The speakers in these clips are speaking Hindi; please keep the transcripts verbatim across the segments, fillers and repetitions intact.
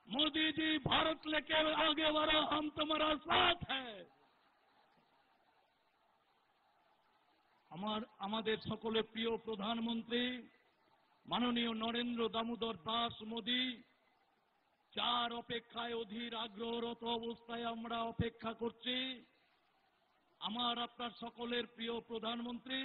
मोदी जी भारत लेके आगे बढ़ो, हम तुम्हारा साथ है। আমার আমাদের সকলের প্রিয় প্রধানমন্ত্রী মাননীয় নরেন্দ্র দামোদর দাস মোদী, যার অপেক্ষায় অধীর আগ্রহরত অবস্থায় আমরা অপেক্ষা করছি, আমার আপনার সকলের প্রিয় প্রধানমন্ত্রী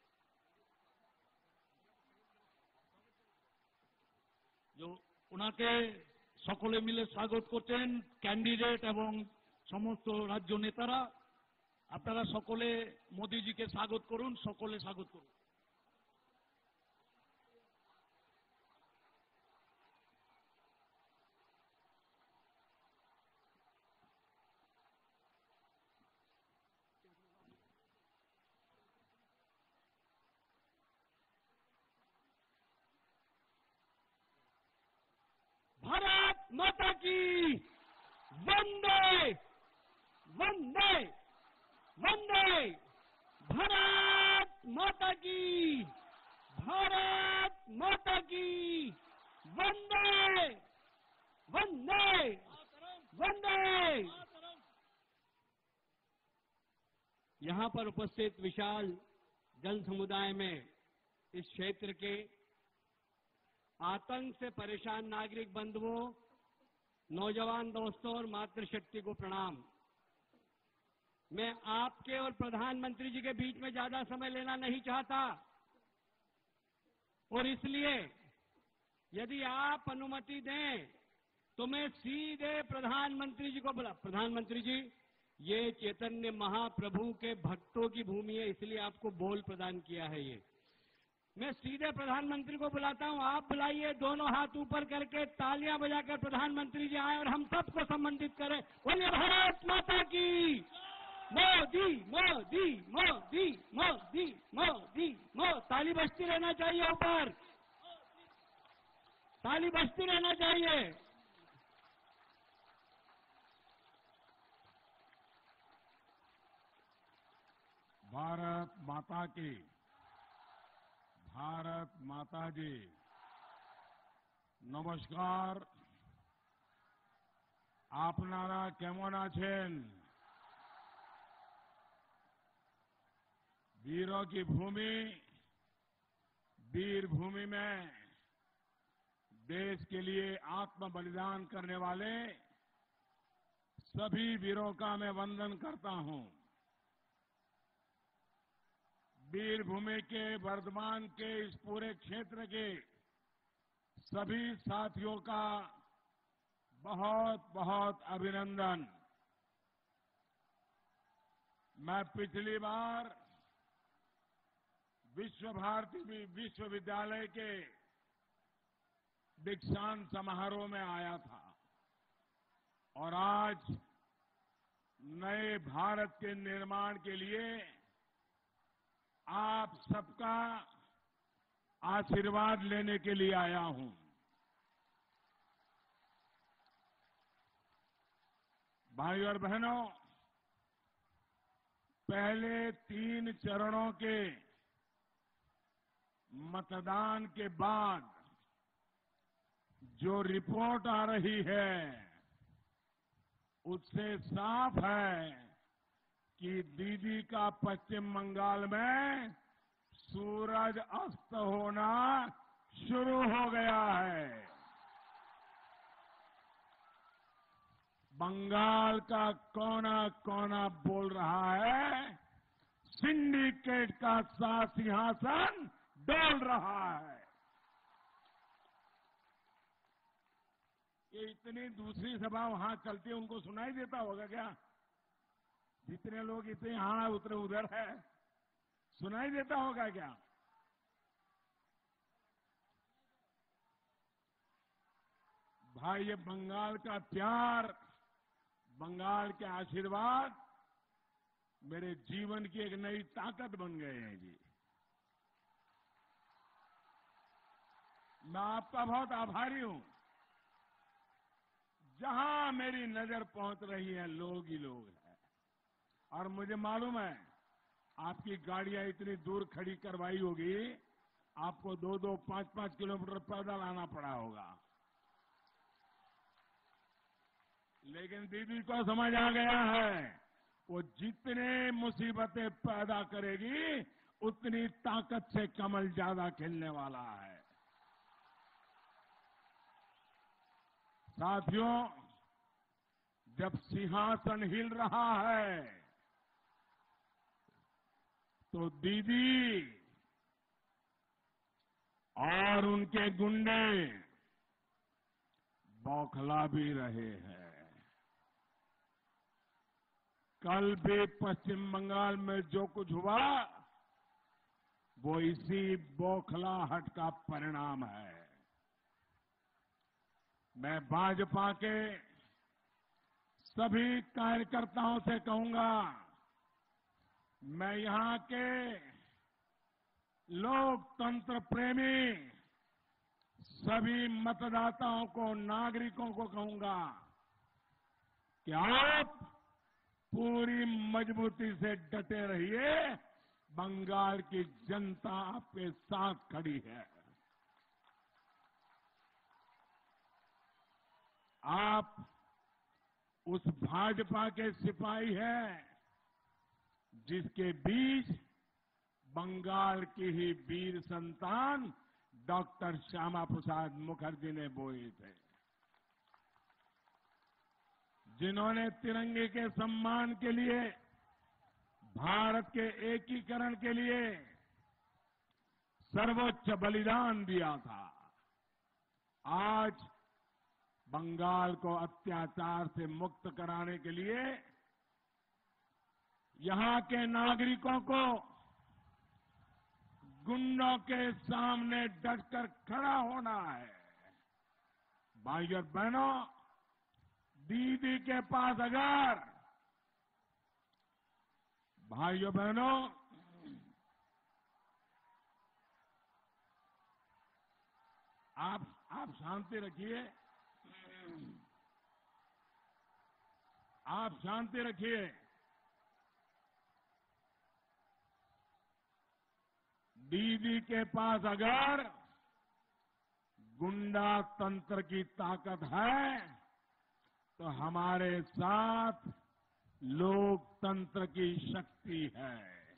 যে ওনাকে সকলে মিলে স্বাগত করছেন ক্যান্ডিডেট এবং সমস্ত রাজ্য নেতারা। আপনারা সকলে মোদিজিকে স্বাগত করুন, সকলে স্বাগত করুন। भारत माता की वंदे वंदे वंदे, भारत माता की, भारत माता की वंदे वंदे वंदे। यहां पर उपस्थित विशाल जन समुदाय में इस क्षेत्र के आतंक से परेशान नागरिक बंधुओं, नौजवान दोस्तों और मातृशक्ति को प्रणाम। मैं आपके और प्रधानमंत्री जी के बीच में ज्यादा समय लेना नहीं चाहता और इसलिए यदि आप अनुमति दें तो मैं सीधे प्रधानमंत्री जी को बुला। प्रधानमंत्री जी, ये चैतन्य महाप्रभु के भक्तों की भूमि है, इसलिए आपको बोल प्रदान किया है। ये मैं सीधे प्रधानमंत्री को बुलाता हूं, आप बुलाइए, दोनों हाथ ऊपर करके तालियां बजाकर प्रधानमंत्री जी आए और हम सबको संबंधित करें। बोलिए भारत माता की, मोदी मोदी मोदी मोदी मोदी मो। ताली बजती रहना चाहिए, ऊपर ताली बजती रहना चाहिए। भारत माता की, भारत माता जी नमस्कार। আপনারা কেমন আছেন? वीरों की भूमि, वीर भूमि में देश के लिए आत्म बलिदान करने वाले सभी वीरों का मैं वंदन करता हूं। वीर भूमि के वर्धमान के इस पूरे क्षेत्र के सभी साथियों का बहुत बहुत अभिनंदन। मैं पिछली बार विश्व भारती विश्वविद्यालय के दीक्षांत समारोह में आया था और आज नए भारत के निर्माण के लिए आप सबका आशीर्वाद लेने के लिए आया हूं। भाइयों और बहनों, पहले तीन चरणों के मतदान के बाद जो रिपोर्ट आ रही है उससे साफ है कि दीदी का पश्चिम बंगाल में सूरज अस्त होना शुरू हो गया है। बंगाल का कोना कोना बोल रहा है, सिंडिकेट का सा सिंहासन डोल रहा है। ये इतनी दूसरी सभा वहां चलती है, उनको सुनाई देता होगा क्या? जितने लोग इतने यहां उतरे उधर है, सुनाई देता होगा क्या? भाई, ये बंगाल का प्यार, बंगाल के आशीर्वाद मेरे जीवन की एक नई ताकत बन गए हैं जी। मैं आपका बहुत आभारी हूं। जहां मेरी नजर पहुंच रही है, लोग ही लोग हैं। और मुझे मालूम है आपकी गाड़ियां इतनी दूर खड़ी करवाई होगी, आपको दो दो पांच पांच किलोमीटर पैदल आना पड़ा होगा। लेकिन दीदी को समझ आ गया है, वो जितने मुसीबतें पैदा करेगी उतनी ताकत से कमल ज्यादा खिलने वाला है। साथियों, जब सिंहासन हिल रहा है तो दीदी और उनके गुंडे बौखला भी रहे हैं। कल भी पश्चिम बंगाल में जो कुछ हुआ वो इसी बौखलाहट का परिणाम है। मैं भाजपा के सभी कार्यकर्ताओं से कहूंगा, मैं यहां के लोकतंत्र प्रेमी सभी मतदाताओं को, नागरिकों को कहूंगा कि आप पूरी मजबूती से डटे रहिए। बंगाल की जनता आपके साथ खड़ी है। आप उस भाजपा के सिपाही हैं जिसके बीच बंगाल की ही वीर संतान डॉक्टर श्यामा प्रसाद मुखर्जी ने बोए थे, जिन्होंने तिरंगे के सम्मान के लिए, भारत के एकीकरण के लिए सर्वोच्च बलिदान दिया था। आज बंगाल को अत्याचार से मुक्त कराने के लिए यहां के नागरिकों को गुंडों के सामने डटकर खड़ा होना है। भाइयों और बहनों, दीदी के पास अगर भाइयों बहनों आप आप शांति रखिए, आप शांति रखिए। दीदी के पास अगर गुंडा तंत्र की ताकत है तो हमारे साथ लोकतंत्र की शक्ति है।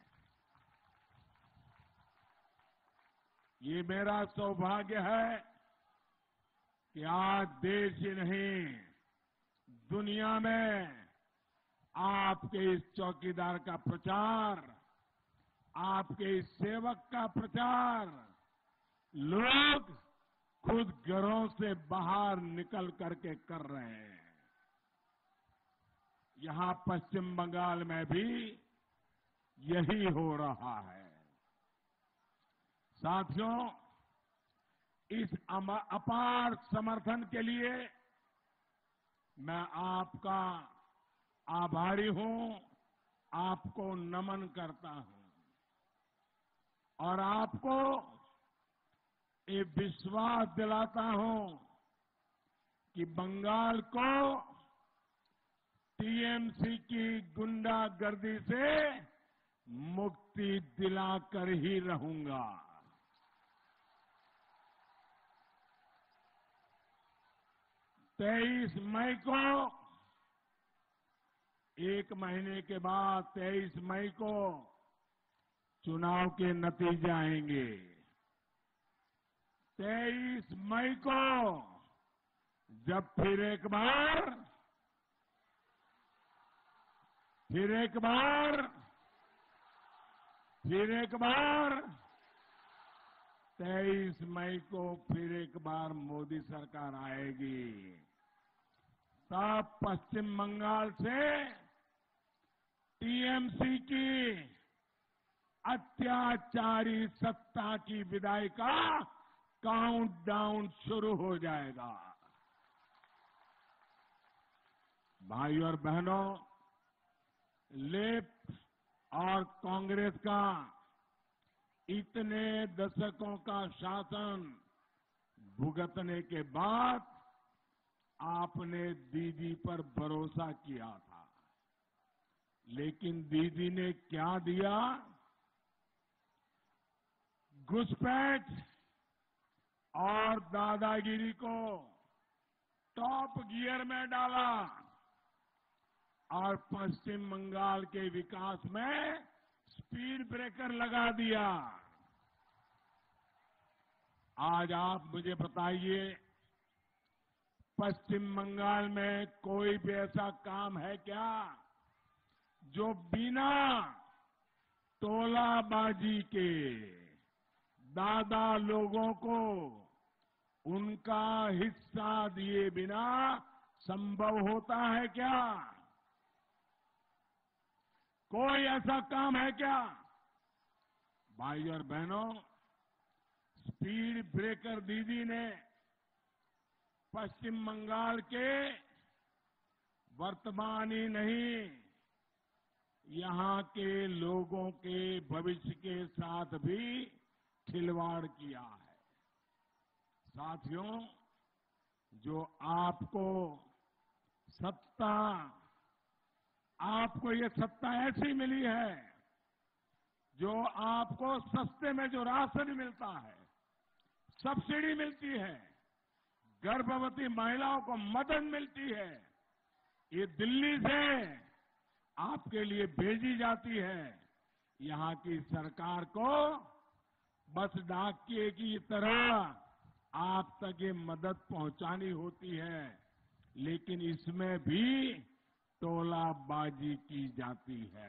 ये मेरा सौभाग्य है कि आज देश ही नहीं, दुनिया में आपके इस चौकीदार का प्रचार, आपके इस सेवक का प्रचार लोग खुद घरों से बाहर निकल करके कर रहे हैं। यहां पश्चिम बंगाल में भी यही हो रहा है। साथियों, इस अपार समर्थन के लिए मैं आपका आभारी हूं, आपको नमन करता हूं और आपको ये विश्वास दिलाता हूं कि बंगाल को टीएमसी की गुंडागर्दी से मुक्ति दिलाकर ही रहूंगा। तेईस मई को, एक महीने के बाद तेईस मई को चुनाव के नतीजे आएंगे। तेईस मई को जब फिर एक बार फिर एक बार फिर एक बार तेईस मई को फिर एक बार मोदी सरकार आएगी, तब पश्चिम बंगाल से टीएमसी की अत्याचारी सत्ता की विदाई का काउंटडाउन शुरू हो जाएगा। भाइयों और बहनों, लेफ्ट और कांग्रेस का इतने दशकों का शासन भुगतने के बाद आपने दीदी पर भरोसा किया था, लेकिन दीदी ने क्या दिया? घुसपैठ और दादागिरी को टॉप गियर में डाला। और पश्चिम बंगाल के विकास में स्पीड ब्रेकर लगा दिया। आज आप मुझे बताइए, पश्चिम बंगाल में कोई भी ऐसा काम है क्या जो बिना तोलाबाजी के दादा लोगों को उनका हिस्सा दिए बिना संभव होता है क्या? कोई ऐसा काम है क्या? भाई और बहनों, स्पीड ब्रेकर दीदी ने पश्चिम बंगाल के वर्तमान ही नहीं, यहां के लोगों के भविष्य के साथ भी खिलवाड़ किया है। साथियों, जो आपको सत्ता आपको ये सत्ता ऐसी मिली है जो आपको सस्ते में जो राशन मिलता है, सब्सिडी मिलती है, गर्भवती महिलाओं को मदद मिलती है, ये दिल्ली से आपके लिए भेजी जाती है। यहां की सरकार को बस डाकिए की तरह आप तक ये मदद पहुंचानी होती है, लेकिन इसमें भी तोलाबाजी की जाती है।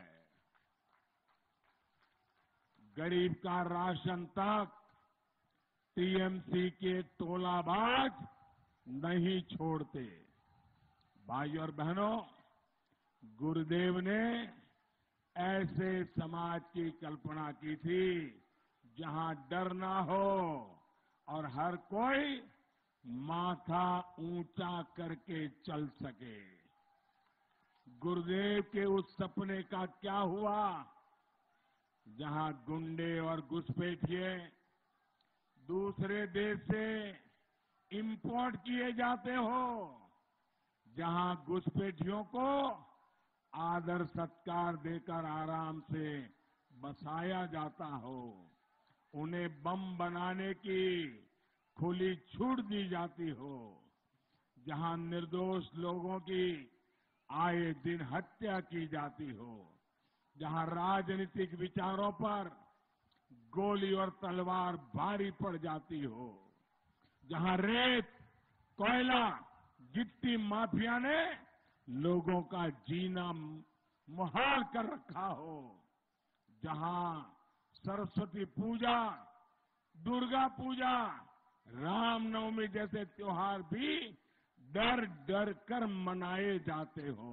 गरीब का राशन तक टीएमसी के तोलाबाज नहीं छोड़ते। भाई और बहनों, गुरुदेव ने ऐसे समाज की कल्पना की थी जहां डर ना हो और हर कोई माथा ऊंचा करके चल सके। गुरुदेव के उस सपने का क्या हुआ? जहां गुंडे और घुसपैठिए दूसरे देश से इंपोर्ट किए जाते हो, जहां घुसपैठियों को आदर सत्कार देकर आराम से बसाया जाता हो, उन्हें बम बनाने की खुली छूट दी जाती हो, जहां निर्दोष लोगों की आए दिन हत्या की जाती हो, जहां राजनीतिक विचारों पर गोली और तलवार भारी पड़ जाती हो, जहां रेत, कोयला, गिट्टी माफिया ने लोगों का जीना मुहाल कर रखा हो, जहां सरस्वती पूजा, दुर्गा पूजा, रामनवमी जैसे त्योहार भी डर डर कर मनाए जाते हो,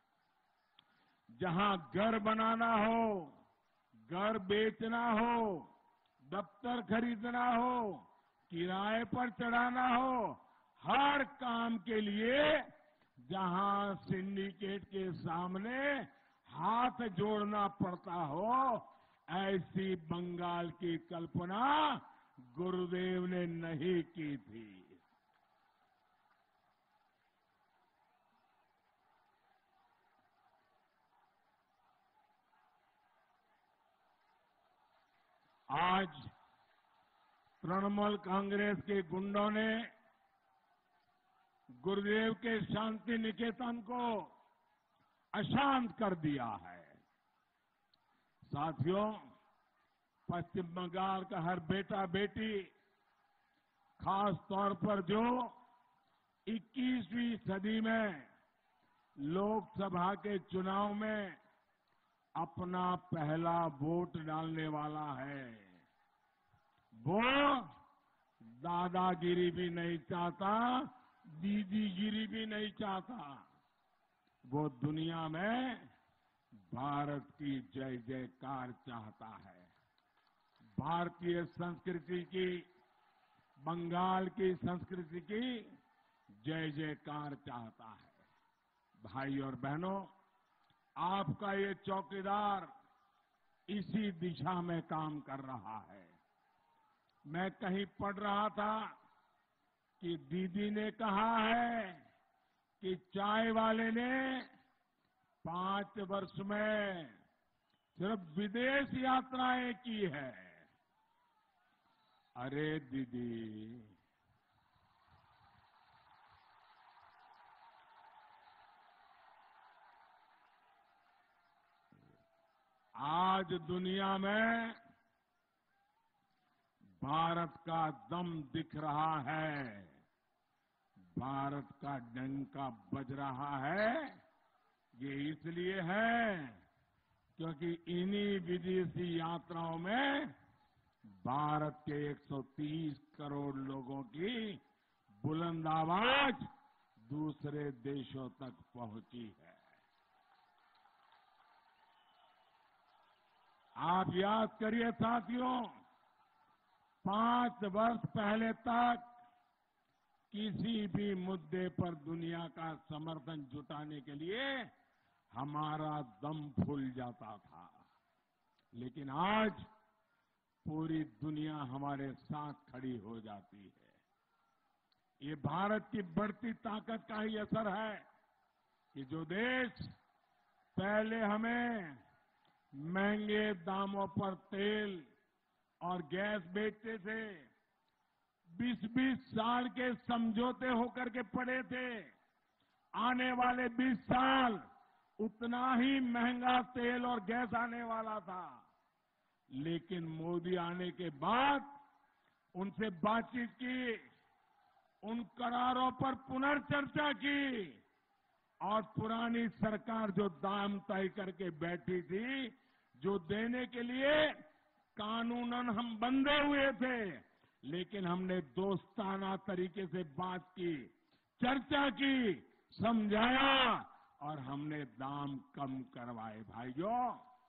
जहां घर बनाना हो, घर बेचना हो, दफ्तर खरीदना हो, किराए पर चढ़ाना हो, हर काम के लिए जहां सिंडिकेट के सामने हाथ जोड़ना पड़ता हो, ऐसी बंगाल की कल्पना गुरुदेव ने नहीं की थी। आज तृणमूल कांग्रेस के गुंडों ने गुरुदेव के शांति निकेतन को अशांत कर दिया है। साथियों, पश्चिम बंगाल का हर बेटा बेटी, खास तौर पर जो इक्कीसवीं सदी में लोकसभा के चुनाव में अपना पहला वोट डालने वाला है, वो दादागिरी भी नहीं चाहता, दीदीगिरी भी नहीं चाहता। वो दुनिया में भारत की जय जयकार चाहता है, भारतीय संस्कृति की, बंगाल की संस्कृति की जय जयकार चाहता है। भाई और बहनों, आपका ये चौकीदार इसी दिशा में काम कर रहा है। मैं कहीं पढ़ रहा था कि दीदी ने कहा है कि चाय वाले ने पांच वर्ष में सिर्फ विदेश यात्राएं की है। अरे दीदी, आज दुनिया में भारत का दम दिख रहा है, भारत का डंका बज रहा है। ये इसलिए है क्योंकि इन्हीं विदेशी यात्राओं में भारत के एक सौ तीस करोड़ लोगों की बुलंद आवाज दूसरे देशों तक पहुंची है। आप याद करिए साथियों, पांच वर्ष पहले तक किसी भी मुद्दे पर दुनिया का समर्थन जुटाने के लिए हमारा दम फूल जाता था, लेकिन आज पूरी दुनिया हमारे साथ खड़ी हो जाती है। ये भारत की बढ़ती ताकत का ही असर है कि जो देश पहले हमें महंगे दामों पर तेल और गैस बेचते थे, बीस बीस साल के समझौते होकर के पड़े थे, आने वाले बीस साल उतना ही महंगा तेल और गैस आने वाला था। लेकिन मोदी आने के बाद उनसे बातचीत की, उन करारों पर पुनर्चर्चा की और पुरानी सरकार जो दाम तय करके बैठी थी, जो देने के लिए कानूनन हम बंधे हुए थे, लेकिन हमने दोस्ताना तरीके से बात की, चर्चा की, समझाया और हमने दाम कम करवाए। भाइयों,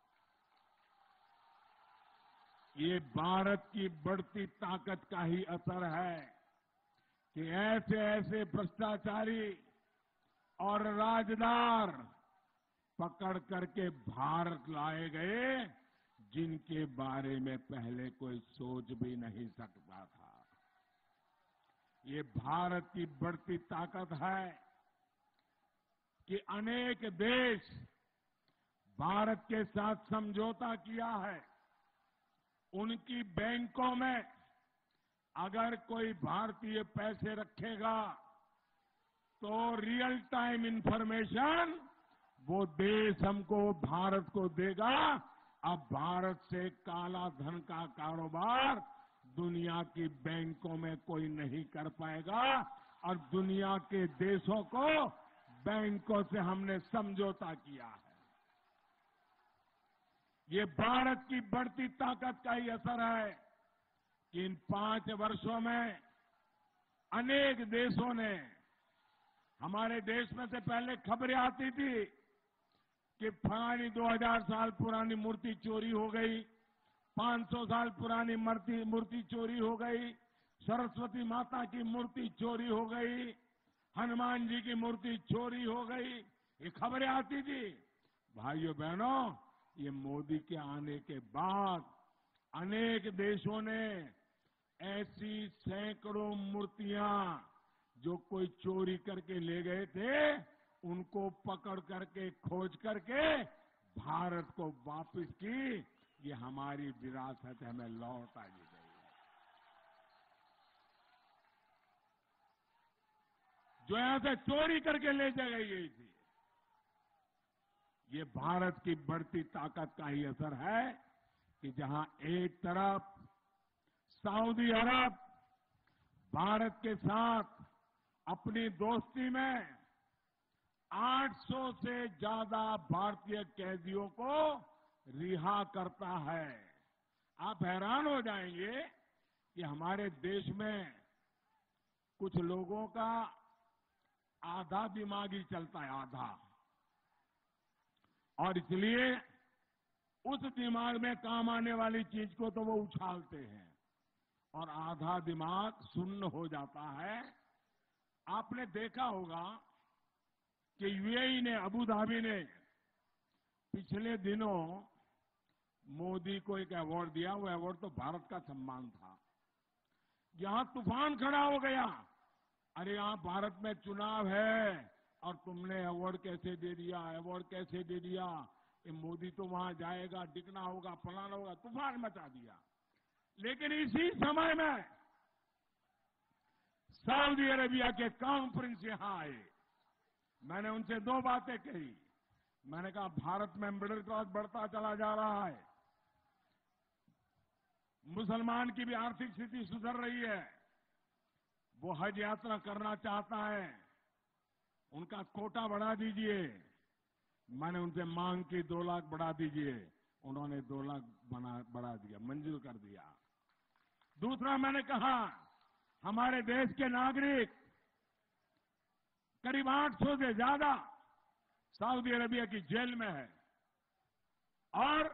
ये भारत की बढ़ती ताकत का ही असर है कि ऐसे ऐसे भ्रष्टाचारी और राजदार पकड़ करके भारत लाए गए जिनके बारे में पहले कोई सोच भी नहीं सकता था। ये भारत की बढ़ती ताकत है कि अनेक देश भारत के साथ समझौता किया है। उनकी बैंकों में अगर कोई भारतीय पैसे रखेगा तो रियल टाइम इंफॉर्मेशन वो देश हमको, भारत को देगा। अब भारत से काला धन का कारोबार दुनिया की बैंकों में कोई नहीं कर पाएगा और दुनिया के देशों को बैंकों से हमने समझौता किया है। ये भारत की बढ़ती ताकत का ही असर है कि इन पांच वर्षों में अनेक देशों ने, हमारे देश में से पहले खबरें आती थी कि फलानी दो हज़ार साल पुरानी मूर्ति चोरी हो गई, पांच सौ साल पुरानी मूर्ति मूर्ति चोरी हो गई, सरस्वती माता की मूर्ति चोरी हो गई, हनुमान जी की मूर्ति चोरी हो गई, ये खबरें आती थी। भाइयों बहनों, ये मोदी के आने के बाद अनेक देशों ने ऐसी सैकड़ों मूर्तियां जो कोई चोरी करके ले गए थे, उनको पकड़ करके, खोज करके भारत को वापस की। ये हमारी विरासत हमें लौट आई गई है। जो यहां से चोरी करके ले जाई गई थी, ये भारत की बढ़ती ताकत का ही असर है कि जहां एक तरफ सऊदी अरब भारत के साथ अपनी दोस्ती में आठ सौ से ज्यादा भारतीय कैदियों को रिहा करता है। आप हैरान हो जाएंगे कि हमारे देश में कुछ लोगों का आधा दिमाग ही चलता है, आधा, और इसलिए उस दिमाग में काम आने वाली चीज को तो वो उछालते हैं और आधा दिमाग सुन्न हो जाता है। आपने देखा होगा कि यूएई ने, अबू धाबी ने पिछले दिनों मोदी को एक अवार्ड दिया। वो अवार्ड तो भारत का सम्मान था। यहां तूफान खड़ा हो गया, अरे यहां भारत में चुनाव है और तुमने अवार्ड कैसे दे दिया, अवार्ड कैसे दे दिया, ये मोदी तो वहां जाएगा, डिगना होगा, फलाना होगा, तूफान मचा दिया। लेकिन इसी समय में सऊदी अरेबिया के क्राउन प्रिंस यहां आए। मैंने उनसे दो बातें कही। मैंने कहा भारत में मिडिल क्लास बढ़ता चला जा रहा है, मुसलमान की भी आर्थिक स्थिति सुधर रही है। वो हज यात्रा करना चाहता है, उनका कोटा बढ़ा दीजिए। मैंने उनसे मांग की दो लाख बढ़ा दीजिए, उन्होंने दो लाख बना बढ़ा दिया, मंजूर कर दिया। दूसरा मैंने कहा, हमारे देश के नागरिक करीब आठ सौ से ज्यादा सऊदी अरबिया की जेल में है और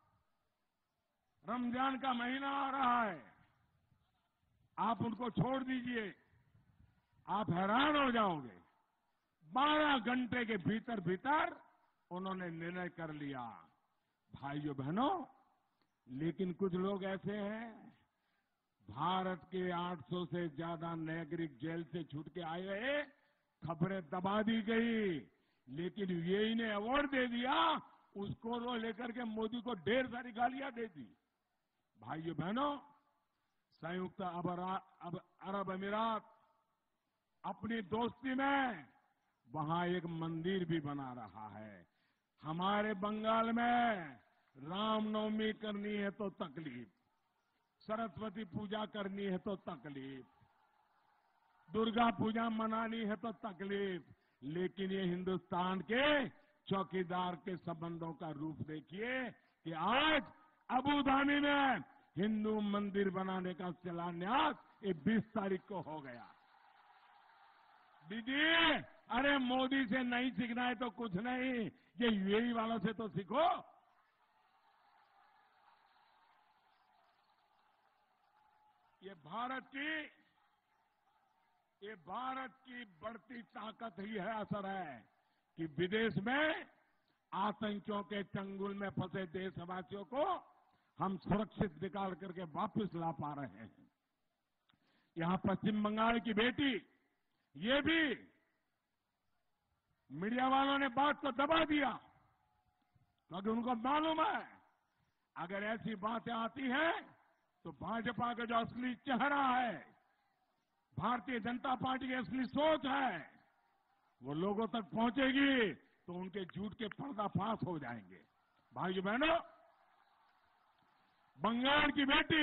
रमजान का महीना आ रहा है, आप उनको छोड़ दीजिए। आप हैरान हो जाओगे, बारह घंटे के भीतर भीतर उन्होंने निर्णय कर लिया। भाइयों बहनों, लेकिन कुछ लोग ऐसे हैं, भारत के आठ सौ से ज्यादा नागरिक जेल से छूट के आए रहे, खबरें दबा दी गई, लेकिन यूएई ने अवार्ड दे दिया, उसको वो लेकर के मोदी को ढेर सारी गालियां दे दी। भाइयों बहनों, संयुक्त अरब अरब अमीरात अपनी दोस्ती में वहां एक मंदिर भी बना रहा है। हमारे बंगाल में रामनवमी करनी है तो तकलीफ, सरस्वती पूजा करनी है तो तकलीफ, दुर्गा पूजा मनानी है तो तकलीफ, लेकिन ये हिंदुस्तान के चौकीदार के संबंधों का रूप देखिए कि आज अबू धाबी में हिंदू मंदिर बनाने का शिलान्यास ये बीस तारीख को हो गया। दीदी, अरे मोदी से नहीं सीखना है तो कुछ नहीं, ये यूएई वालों से तो सीखो। ये भारत की ये भारत की बढ़ती ताकत ही है, असर है कि विदेश में आतंकियों के चंगुल में फंसे देशवासियों को हम सुरक्षित निकाल करके वापस ला पा रहे हैं। यहां पश्चिम बंगाल की बेटी, ये भी मीडिया वालों ने बात को दबा दिया, क्योंकि उनको मालूम है अगर ऐसी बातें आती हैं तो भाजपा का जो असली चेहरा है, भारतीय जनता पार्टी की असली सोच है, वो लोगों तक पहुंचेगी तो उनके झूठ के पर्दाफाश हो जाएंगे। भाइयों बहनों, बंगाल की बेटी,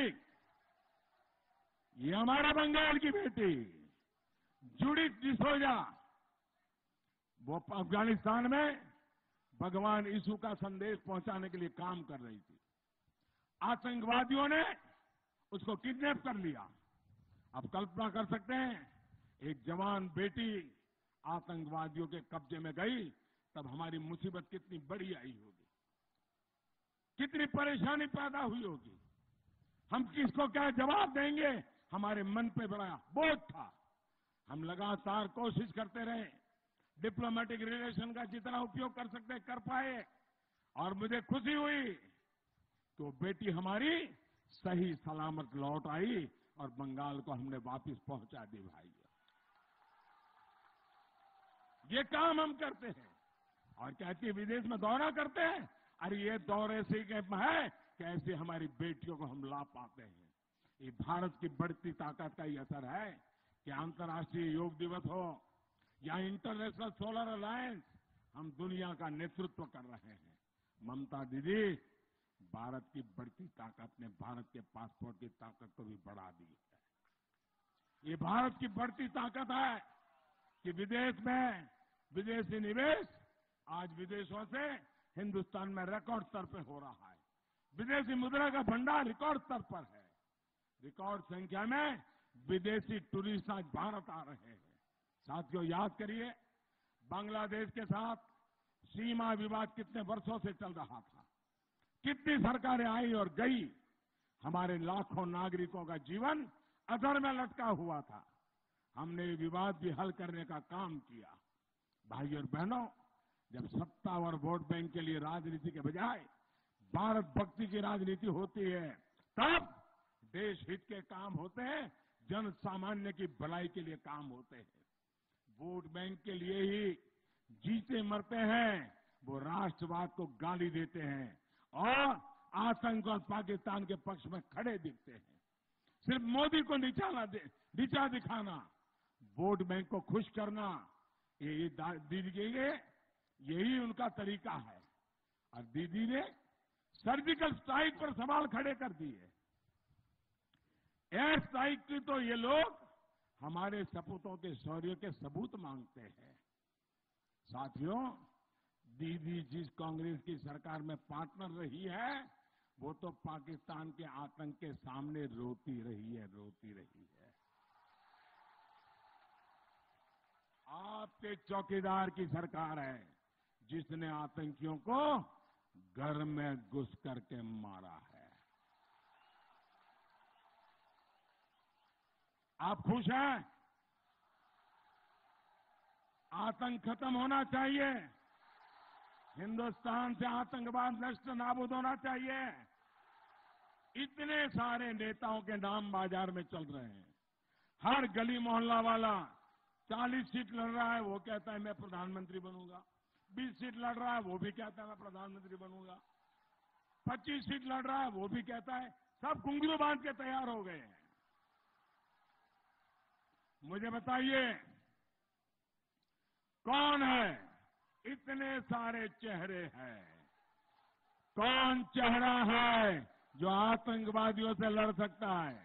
ये हमारा बंगाल की बेटी जूडिथ डिसोजा, वो अफगानिस्तान में भगवान यीशु का संदेश पहुंचाने के लिए काम कर रही थी। आतंकवादियों ने उसको किडनैप कर लिया। आप कल्पना कर सकते हैं, एक जवान बेटी आतंकवादियों के कब्जे में गई, तब हमारी मुसीबत कितनी बड़ी आई होगी, कितनी परेशानी पैदा हुई होगी, हम किसको क्या जवाब देंगे। हमारे मन पे बड़ा बोझ था। हम लगातार कोशिश करते रहे, डिप्लोमेटिक रिलेशन का जितना उपयोग कर सकते कर पाए, और मुझे खुशी हुई तो बेटी हमारी सही सलामत लौट आई और बंगाल को हमने वापस पहुंचा दी। भाई, ये काम हम करते हैं और कहती है विदेश में दौरा करते हैं। अरे ये दौरे से है कि ऐसे हमारी बेटियों को हम ला पाते हैं। ये भारत की बढ़ती ताकत का ही असर है कि अंतर्राष्ट्रीय योग दिवस हो या इंटरनेशनल सोलर अलायंस, हम दुनिया का नेतृत्व कर रहे हैं। ममता दीदी, भारत की बढ़ती ताकत ने भारत के पासपोर्ट की ताकत को भी बढ़ा दी है। ये भारत की बढ़ती ताकत है कि विदेश में विदेशी निवेश आज विदेशों से हिंदुस्तान में रिकॉर्ड स्तर पर हो रहा है। विदेशी मुद्रा का भंडार रिकॉर्ड स्तर पर है। रिकॉर्ड संख्या में विदेशी टूरिस्ट आज भारत आ रहे हैं। साथियों, याद करिए, बांग्लादेश के साथ सीमा विवाद कितने वर्षों से चल रहा था, कितनी सरकारें आई और गई, हमारे लाखों नागरिकों का जीवन अधर में लटका हुआ था। हमने ये विवाद भी हल करने का काम किया। भाइयों और बहनों, जब सत्ता और वोट बैंक के लिए राजनीति के बजाय भारत भक्ति की राजनीति होती है, तब देश हित के काम होते हैं, जन सामान्य की भलाई के लिए काम होते हैं। वोट बैंक के लिए ही जीते मरते हैं, वो राष्ट्रवाद को गाली देते हैं और आतंक और पाकिस्तान के पक्ष में खड़े दिखते हैं। सिर्फ मोदी को नीचा दे नीचा दिखाना, वोट बैंक को खुश करना, ये दीदी के लिए यही उनका तरीका है। और दीदी ने सर्जिकल स्ट्राइक पर सवाल खड़े कर दिए। एयर स्ट्राइक की तो ये लोग हमारे सपूतों के शौर्य के सबूत मांगते हैं। साथियों, दीदी जिस कांग्रेस की सरकार में पार्टनर रही है, वो तो पाकिस्तान के आतंक के सामने रोती रही है, रोती रही है। आपके चौकीदार की सरकार है जिसने आतंकियों को घर में घुस करके मारा है। आप खुश हैं? आतंक खत्म होना चाहिए। हिंदुस्तान से आतंकवाद नष्ट नाबूद होना चाहिए। इतने सारे नेताओं के नाम बाजार में चल रहे हैं। हर गली मोहल्ला वाला चालीस सीट लड़ रहा है, वो कहता है मैं प्रधानमंत्री बनूंगा। बीस सीट लड़ रहा है, वो भी कहता है मैं प्रधानमंत्री बनूंगा। पच्चीस सीट लड़ रहा है, वो भी कहता है। सब घुंघरू बांध के तैयार हो गए हैं। मुझे बताइए, कौन है? इतने सारे चेहरे हैं, कौन चेहरा है जो आतंकवादियों से लड़ सकता है?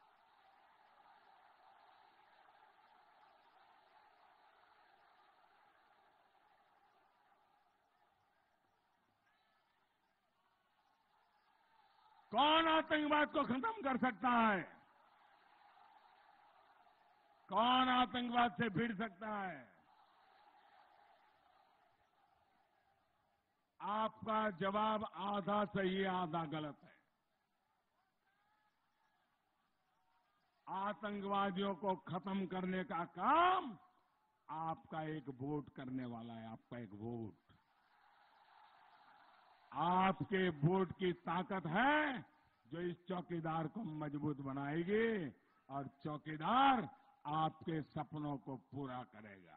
कौन आतंकवाद को खत्म कर सकता है? कौन आतंकवाद से भिड़ सकता है? आपका जवाब आधा सही आधा गलत है। आतंकवादियों को खत्म करने का काम आपका एक वोट करने वाला है। आपका एक वोट, आपके वोट की ताकत है जो इस चौकीदार को मजबूत बनाएगी और चौकीदार आपके सपनों को पूरा करेगा।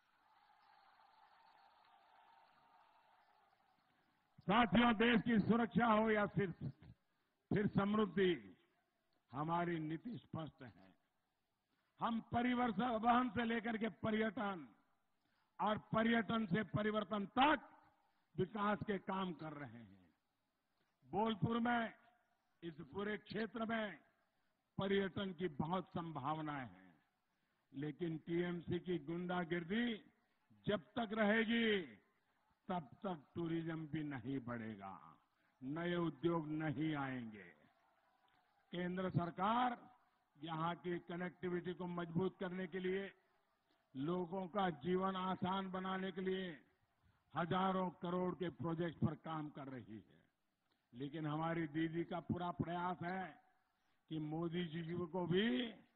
साथियों, देश की सुरक्षा हो या फिर फिर समृद्धि, हमारी नीति स्पष्ट है। हम परिवर्तन से लेकर के पर्यटन और पर्यटन से परिवर्तन तक विकास के काम कर रहे हैं। बोलपुर में, इस पूरे क्षेत्र में पर्यटन की बहुत संभावनाएं हैं, लेकिन टीएमसी की गुंडागिर्दी जब तक रहेगी तब तक टूरिज्म भी नहीं बढ़ेगा, नए उद्योग नहीं आएंगे। केंद्र सरकार यहां की कनेक्टिविटी को मजबूत करने के लिए, लोगों का जीवन आसान बनाने के लिए हजारों करोड़ के प्रोजेक्ट पर काम कर रही है। लेकिन हमारी दीदी का पूरा प्रयास है कि मोदी जी को भी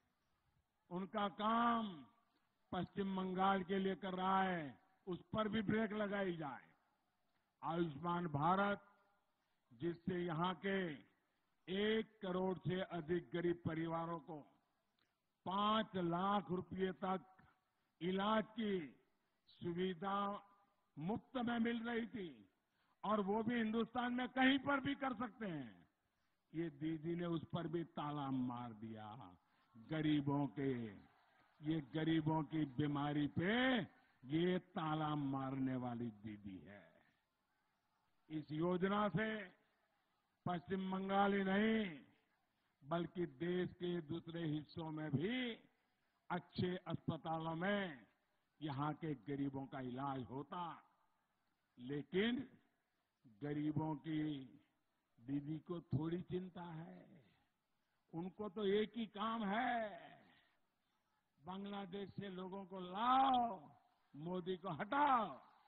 उनका काम पश्चिम बंगाल के लिए कर रहा है, उस पर भी ब्रेक लगाई जाए। आयुष्मान भारत, जिससे यहां के एक करोड़ से अधिक गरीब परिवारों को पांच लाख रुपए तक इलाज की सुविधा मुफ्त में मिल रही थी, और वो भी हिंदुस्तान में कहीं पर भी कर सकते हैं। ये दीदी ने उस पर भी ताला मार दिया। गरीबों के, ये गरीबों की बीमारी पे ये ताला मारने वाली दीदी है। इस योजना से पश्चिम बंगाल ही नहीं बल्कि देश के दूसरे हिस्सों में भी अच्छे अस्पतालों में यहां के गरीबों का इलाज होता। लेकिन गरीबों की दीदी को थोड़ी चिंता है। उनको तो एक ही काम है, बांग्लादेश से लोगों को लाओ, मोदी को हटाओ।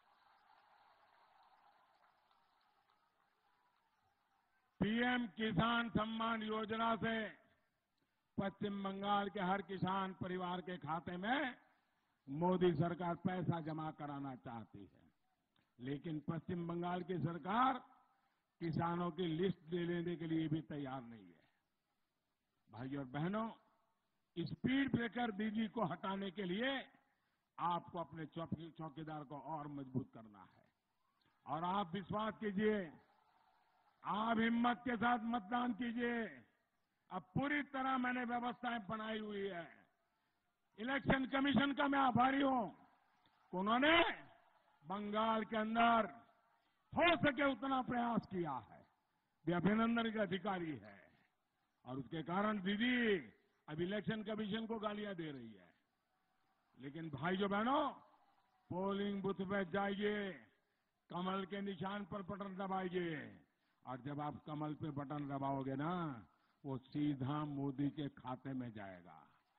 पीएम किसान सम्मान योजना से पश्चिम बंगाल के हर किसान परिवार के खाते में मोदी सरकार पैसा जमा कराना चाहती है, लेकिन पश्चिम बंगाल की सरकार किसानों की लिस्ट दे लेने के लिए भी तैयार नहीं है। भाइयों और बहनों, स्पीड ब्रेकर दीदी को हटाने के लिए आपको अपने चौकी चौकीदार को और मजबूत करना है। और आप विश्वास कीजिए, आप हिम्मत के साथ मतदान कीजिए। अब पूरी तरह मैंने व्यवस्थाएं बनाई हुई है। इलेक्शन कमीशन का मैं आभारी हूं, उन्होंने बंगाल के अंदर हो सके उतना प्रयास किया है। वे अभिनंदन के अधिकारी है, और उसके कारण दीदी अब इलेक्शन कमीशन को गालियां दे रही है। लेकिन भाइयों बहनों, पोलिंग बूथ में जाइए, कमल के निशान पर बटन दबाइए, और जब आप कमल पे बटन दबाओगे ना, वो सीधा मोदी के खाते में जाएगा।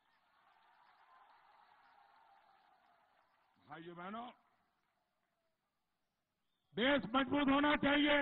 भाइयों बहनों, देश मजबूत होना चाहिए,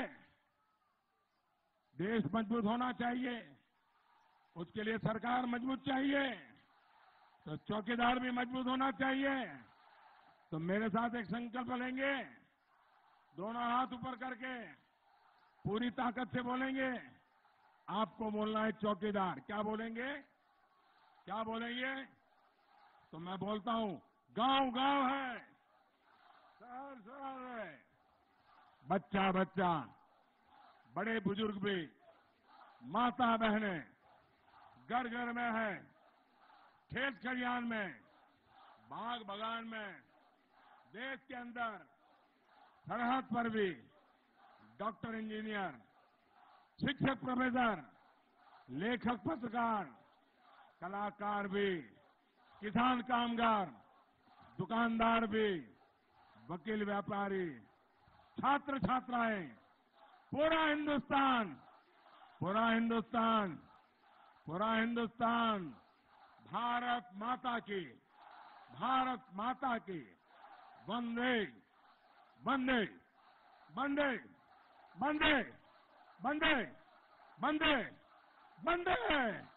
देश मजबूत होना चाहिए। उसके लिए सरकार मजबूत चाहिए, तो चौकीदार भी मजबूत होना चाहिए। तो मेरे साथ एक संकल्प लेंगे, दोनों हाथ ऊपर करके पूरी ताकत से बोलेंगे। आपको बोलना है चौकीदार। क्या बोलेंगे? क्या बोलेंगे? तो मैं बोलता हूं, गांव गांव है, शहर शहर है, बच्चा बच्चा, बड़े बुजुर्ग भी, माता बहनें घर घर में है, खेत खलिहान में, बाग बगान में, देश के अंदर, सरहद पर भी, डॉक्टर इंजीनियर, शिक्षक प्रोफेसर, लेखक पत्रकार, कलाकार भी, किसान कामगार, दुकानदार भी, वकील व्यापारी, छात्र छात्राएं, पूरा हिंदुस्तान, पूरा हिंदुस्तान, पूरा हिंदुस्तान भारत माता की, भारत माता की वंदे वंदे वंदे वंदे वंदे वंदे वंदे